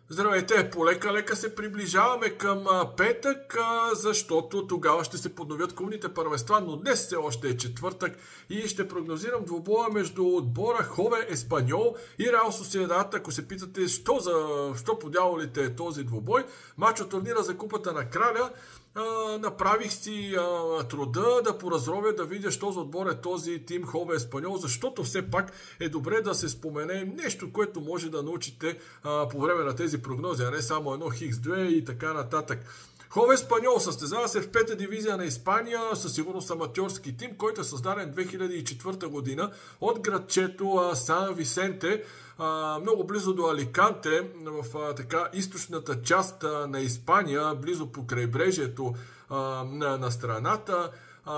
Здравейте! Полека-лека се приближаваме към петък, защото тогава ще се подновят клубните първенства, но днес все още е четвъртък и ще прогнозирам двубоя между отбора Хове Еспаньол и Реал Сосиедад. Ако се питате що по дяволите е този двубой, мач от турнира за Купата на Краля, направих си труда да поразровя, да видя що за отбор е този тим Хове Еспаньол, защото все пак е добре да се спомене нещо, което може да научите по време на тези прогнози, а не само едно Хикс-2 и така нататък. Хове Еспаньол състезава се в пета дивизия на Испания, със сигурност аматьорски тим, който е създаден 2004 година от градчето Сан Висенте, много близо до Аликанте, в така източната част на Испания, близо по крайбрежието на страната.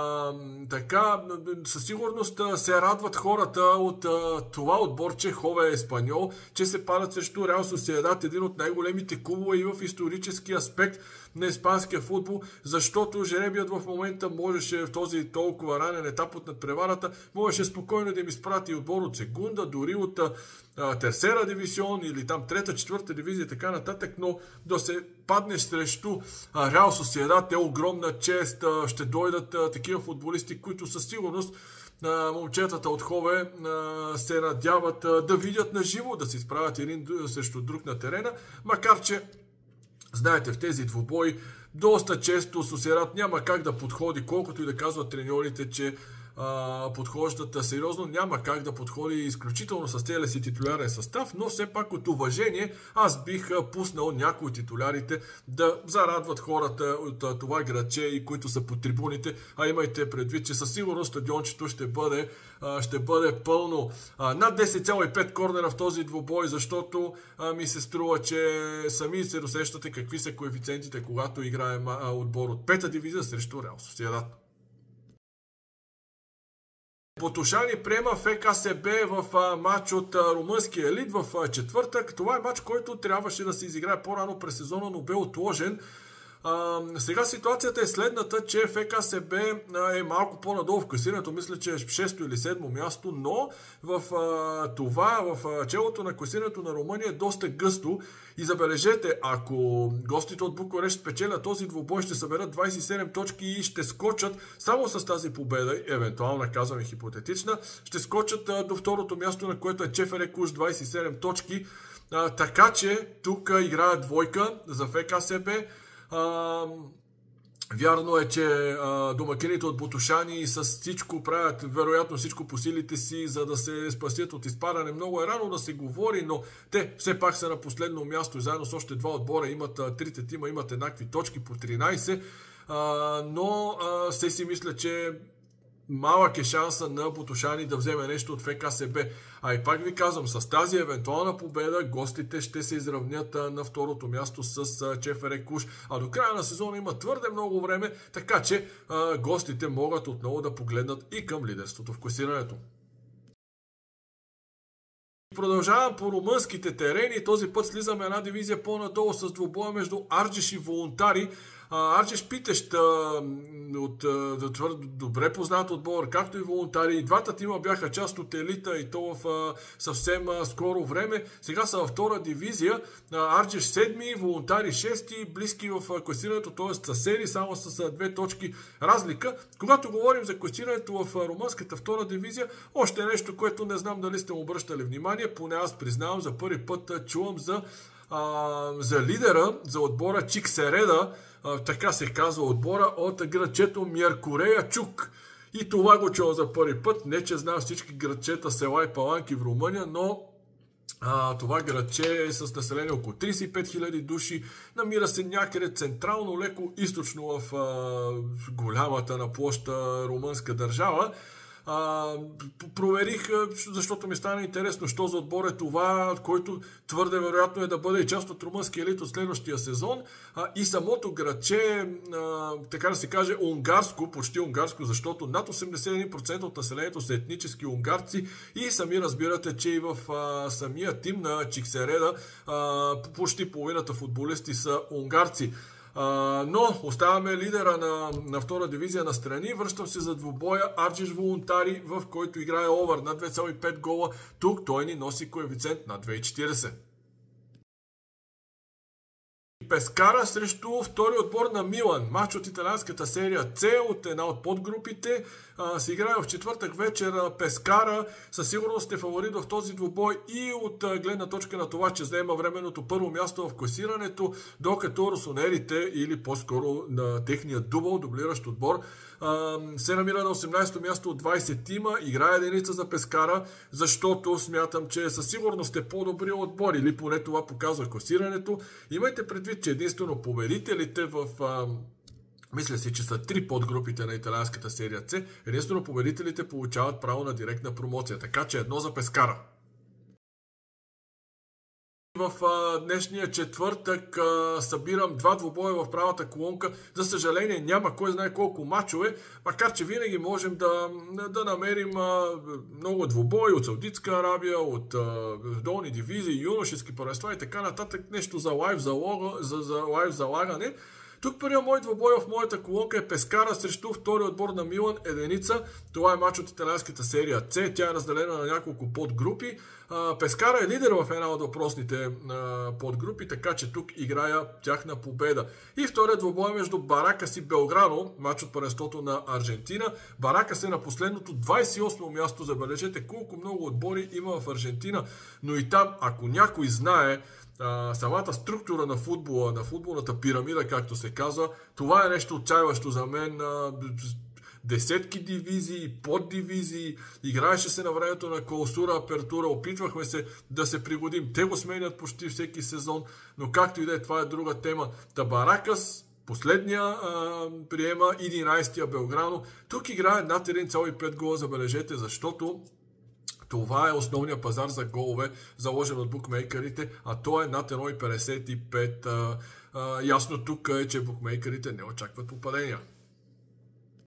Така, със сигурност се радват хората от това отборче Хове Еспаньол, че се падат срещу Реал Сосиедад, един от най-големите клубове и в исторически аспект на испанския футбол, защото жребият в момента можеше в този толкова ранен етап от надпреварата, можеше спокойно да им изпрати отбор от Сегунда, дори от Терсера дивизион или там трета, четвърта дивизия и така нататък, но да се паднеш срещу Реал Сосиедад е огромна чест. Ще дойдат такива футболисти, които със сигурност момчетата от Хове се надяват да видят на живо, да се изправят един срещу друг на терена, макар че знаете, в тези двубои доста често Сосиедад няма как да подходи, колкото и да казват треньорите, че подхождат сериозно, няма как да подходи изключително с целия си титулярен състав, но все пак от уважение аз бих пуснал някои от титулярите да зарадват хората от това градче и които са по трибуните, а имайте предвид, че със сигурност стадиончето ще бъде пълно. Над 10,5 корнера в този двубой, защото ми се струва, че сами се досещате какви са коефициентите, когато играем отбор от пета дивизия срещу Реал Сосиедад. Ботушани приема ФКСБ в матч от румънския елит в четвъртък. Това е матч, който трябваше да се изиграе по-рано през сезона, но бе отложен. Сега ситуацията е следната, че ФКСБ е малко по-надолу в класирането, мисля, че е 6-то или 7-мо място, но в челото на класирането на Румъния е доста гъсто и забележете, ако гостите от Букурещ спечелят този двубой, ще съберат 27 точки и ще скочат само с тази победа, евентуално казваме хипотетична, ще скочат до второто място, на което е ЧФР Куш 27 точки, така че тук играе двойка за ФКСБ. Вярно е, че домакините от Ботушани с всичко правят, вероятно всичко по силите си, за да се спасят от изпадане. Много е рано да се говори, но те все пак са на последно място и заедно с още два отбора трите тима имат еднакви точки по 13, но се си мисля, че малък е шанса на Ботушани да вземе нещо от ФКСБ. А и пак ви казвам, с тази евентуална победа гостите ще се изравнят на второто място с ЧФР Куш. А до края на сезона има твърде много време, така че гостите могат отново да погледнат и към лидерството в класирането. Продължавам по румънските терени. Този път слизаме една дивизия по-надолу с двубоя между Арджиш и Волунтари. Арджиш Питещ от добре познат отбор, както и Волунтари. И двата тима бяха част от елита и то в съвсем скоро време. Сега са във втора дивизия. Арджиш 7, Волунтари 6, близки в класирането, т.е. съседи, само с 2 точки разлика. Когато говорим за класирането в румънската втора дивизия, още нещо, което не знам дали сте му обръщали внимание, поне аз признавам, за първи път чувам за лидера, за отбора Чиксереда, така се казва отбора, от градчето Мяркорея Чук. И това го чувам за първи път. Не че знам всички градчета, села и паланки в Румъния, но това градче е с население около 35 000 души. Намира се някъде централно, леко източно в голямата на площа румънска държава. Проверих, защото ми стана интересно, що за отбор е това, който твърде вероятно е да бъде и част от румънския елит от следващия сезон. И самото градче, така да се каже, унгарско, почти унгарско, защото над 81% от населението са етнически унгарци и сами разбирате, че и в самия тим на Чиксереда почти половината футболисти са унгарци. Но оставаме лидера на втора дивизия на страни. Връщам се за двубоя Арджиш Волунтари, в който играе овър на 2,5 гола. Тук той ни носи коефициент на 2,40. Пескара срещу втори отбор на Милан. Матч от италианската серия С от една от подгрупите. Се играе в четвъртък вечер. Пескара със сигурност е фаворит в този двубой и от гледна точка на това, че заема временното първо място в класирането, докато росонерите, или по-скоро на техния дублиращ отбор, се намира на 18-то място от 20 тима. Играе единица за Пескара, защото смятам, че със сигурност е по-добри отбор, или поне това показва класирането. Имайте предвид, че единствено победителите в... мисля си, че са 3 подгрупите на италианската серия С. Единствено победителите получават право на директна промоция, така че едно за Пескара. В днешния четвъртък събирам 2 двубоя в правата колонка. За съжаление няма кой знае колко мачове, макар че винаги можем да намерим много двубои от Саудитска Арабия, от долни дивизии, юношески първенства и така нататък. Нещо за лайв залагане. Тук първият мой двубой в моята колонка е Пескара срещу втори отбор на Милан, единица. Това е мач от италианската серия С. Тя е разделена на няколко подгрупи. Пескара е лидер в една от въпросните подгрупи, така че тук играя тяхна победа. И вторият двубой между Баракас и Белграно, мач от първенството на Аржентина. Баракас е на последното 28-о място. Забележете колко много отбори има в Аржентина, но и там, ако някой знае самата структура на футбола, на футболната пирамида, както се казва, това е нещо отчаиващо за мен. Десетки дивизии, поддивизии, играеше се на времето на клаусура, апертура, опитвахме се да се пригодим. Те го сменят почти всеки сезон, но както и да е, това е друга тема. Баракас, последния приема, 11-я Белграно. Тук играе над 1,5 гола, забележете, защото това е основният пазар за голове, заложен от букмейкерите, а то е над 1,55. Ясно тук е, че букмейкерите не очакват попадения.